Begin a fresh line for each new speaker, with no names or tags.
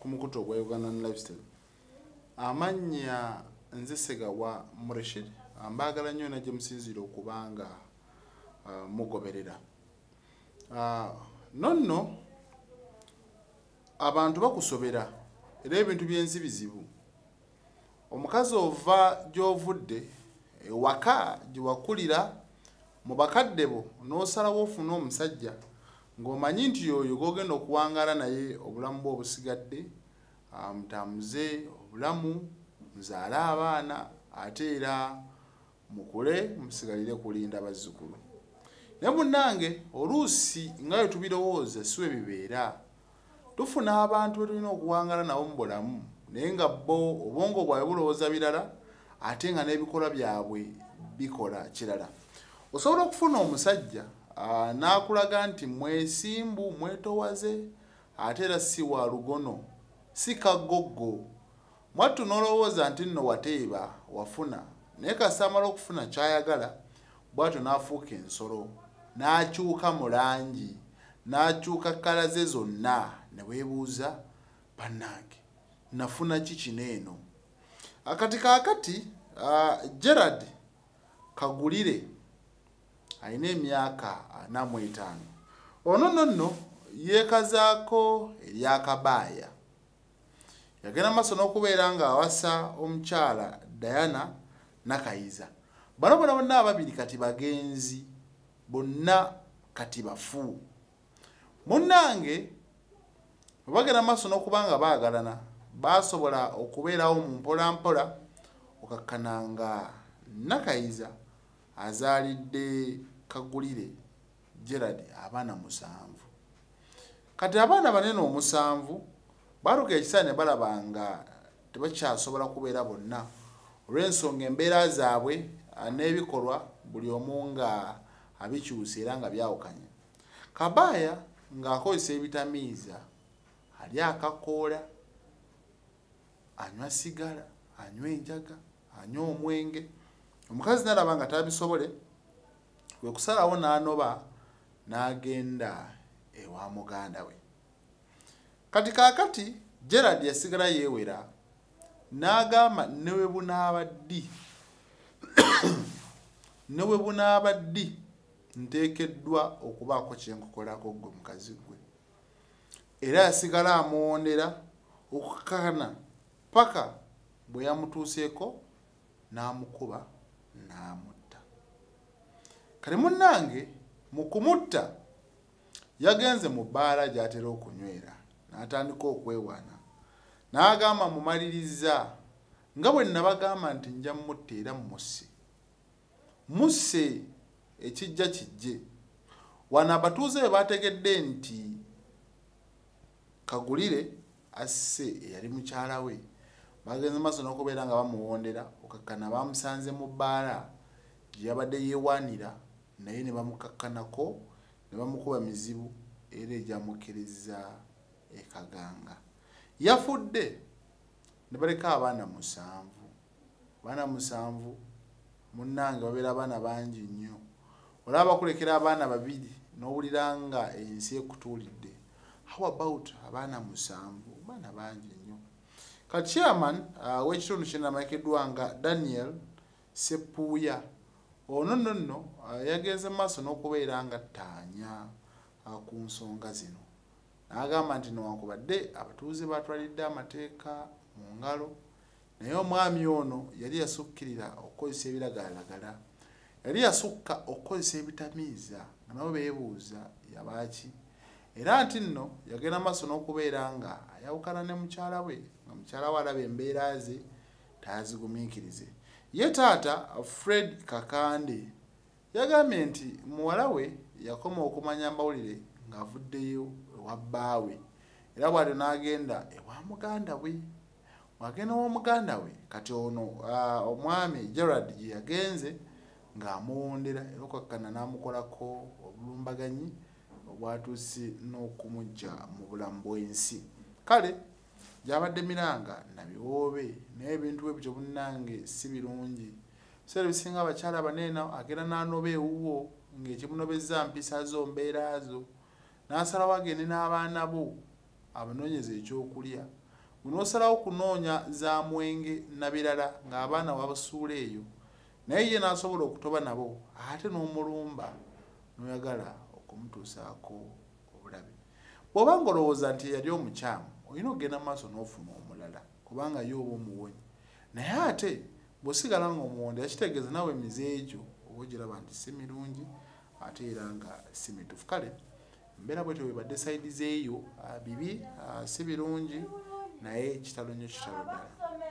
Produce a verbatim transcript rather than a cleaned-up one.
ku mukutu ogwa Ugandan Lifestyle. Amanya nze Segawa Mureshid ambagala nnyo na gye musinzira okubanga uh, mugoberera. Uh, nonno abantu bakusobera era ebintu byensi bizibu. Omukazi ova gy'ovudde ewaka gyewakulira mu bakadde bo n'osalawo ofuna omusajja ng'omanyi nti oyo g'ogenda okuwangaala naye obulamu bwe obusigadde mutambuze obulamu muzaale abaana ate era mukule musigalire kulinda bazzukulu. Naye munnange oluusi nga bwe tubirowooza si bwe bibeera. Tufuna abantu be tulina okuwangaala nabo mu bulamu naye nga bo obwongo bwabwe bulowooza birala ate nga n'ebikolwa byabwe bikola kirala. Osobola okufuna omusajja uh, n'akulaga nti mwesimbu mwetowaze ate era si wa lugono si kagoggo. Mwattu n'olowooza nti nno wateeba wafuna naye kasita amala okufuna ky'ayagala bw'atyo n'afuuka ensolo n'akyuka mu langi n'akyuka kkala ze zonna ne weebuuza bannange nafuna ki kino eno. Akati kaakati uh, Gerard Kagulire alina emyaka ana mu etaano. Ono nonno yeekazaako eryakabaaya. Yagenda maaso n'okubeera nga awasa omukyala Diana Nakayiza. Bano bonna bonna ababiri kati bagenzi bonna kati bafu. Munnange bwe bagenda maaso n'okubanga baagalana baasobola okubeerawo mu mpola mpola okakkananga Nakayiza azaalidde Kagulire Gerard abaana musanvu. Kati abaana banene omusanvu baruka ekisaane ne balaba nga tebakyasobola kubeera bonna olw'ensonga embeera zaabwe n'ebikolwa buli omu nga abikyusa era nga byawukanye. Kabaaya ng'akozesa ebitamiiza alya akakoola anywa sigala anywa enjaga anywa omwenge. Omukazi n'alaba nga tabisobole kwe kusalawo n'anoba n'agenda ewa muganda we. Kati kaakati Gerard yasigala yeewera n'agamba newe bunaaba ddi newe bunaaba ddi nteekeddwa okubaako kye nkukolako ggwe mukazi gwe. Era yasigala amuwondera okukakana paka bwe yamutuuseeko n'amukuba n'amutta. Kale munnange mu kumutta yagenze mu bbaala gy'atera okunywera n'atandika okwewaana n'agamba mumaliriza nga bwe nabagamba nti nja mutta era musse musse ekijja kijje. Wano abatuuze be baategedde nti Kagulire asse eyali mukyala we bagenze maaso n'okubeera nga bamuwondera okakkana bamusanze mu bbaala gye yabadde yeewaanira naye ne bamukakkanako ne bamukuba mizibu era egyamukkiriza ekaganga. Yafudde ne baleka abaana musanvu. Abaana musanvu munnange babeera abaana bangi nnyo. Olaba bakulekera abaana babiri n'owulira nga ensi ekutuulidde. How about abaana musanvu? Abaana bangi nnyo. Kati chairman uh, w'ekitundu kino amayikiddwa nga Daniel Sepuya ono nonno uh, yagenze maaso n'okubeera nga ttaanya uh, ku nsonga zino. N'agamba nti newankubadde abatuuze batwalidde amateeka mu ngalo naye omwami ono yali yasukkirira okukozesa ebiragalalagala. Yali yasukka okukozesa ebitamiiza nga nabo beebuuza yabaaki. Era nti nno yagenda maaso n'okubeera nga ayawukana ne mukyala we nga mukyala we alaba embeera ze taazigumiikirize. Ye taata Fred Kakande yagambye nti muwala we yakoma okumanya amawulire ng'avuddeyo ewa bbaawe era bw'atyo n'agenda ewa muganda we. Wagenda wa muganda we kati ono uh, omwami Gerard gye yagenze ng'amuwondera era okakkana n'amukolako obulumbaganyi obwatuuse n'okumujja mu bulamu bw'ensi. Kale gyabadde miranga nabiwoobe naye ebintu bwe bityo bunnange si birungi. Biseera bisinga abakyala banene agenda n'anoba ewuwo ng'ekimunobezza mpisa zo mbeera zo n'asalawo agende n'abaana bo abanoonyeza ekyokulya bunosalawo kunoonya za mwenge na birala ng'abaana wabasuula eyo naye ye n'asobola okutoba nabo ate n'omulumba n'oyagala okumutuusaako obulabe. Bw'oba ng'olowooza nti yali omukyamu olina okugenda mu maaso n'ofuna omulala kubanga ye oba omuwonyi. Naye ate bw'osigala ng'omuwonde yakitegeeza nawe emize egyo oba ogiraba nti si mirungi ate era nga si mituufu. Kale embeera bwetyo webadde sayidi zeeyo bibi si birungi naye kitalo nnyo kitalo ddala.